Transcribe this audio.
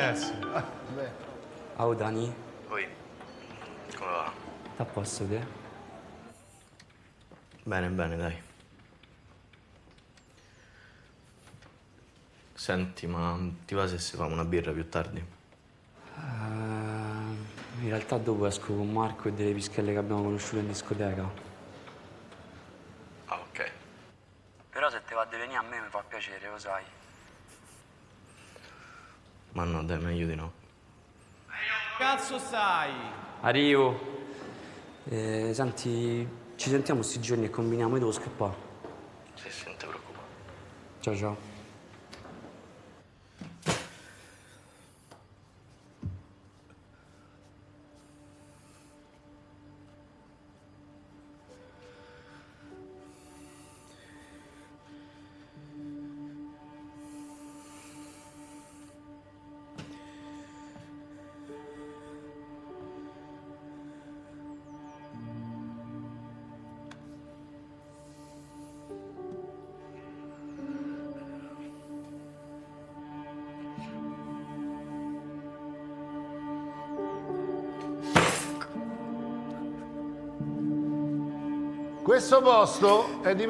diverso. Oh Dani, Poi, come va? a posto te? Bene, bene, dai. Senti, ma ti va se si fa una birra più tardi? In realtà dopo esco con Marco e delle pischelle che abbiamo conosciuto in discoteca. Ah, ok. Però se te va di venire a me mi fa piacere, lo sai. Ma no, dai, meglio di no. Cazzo sai? Arrivo. Senti, ci sentiamo sti giorni e combiniamo e devo scappare. Sì, non ti preoccupare. Ciao ciao. Questo posto è di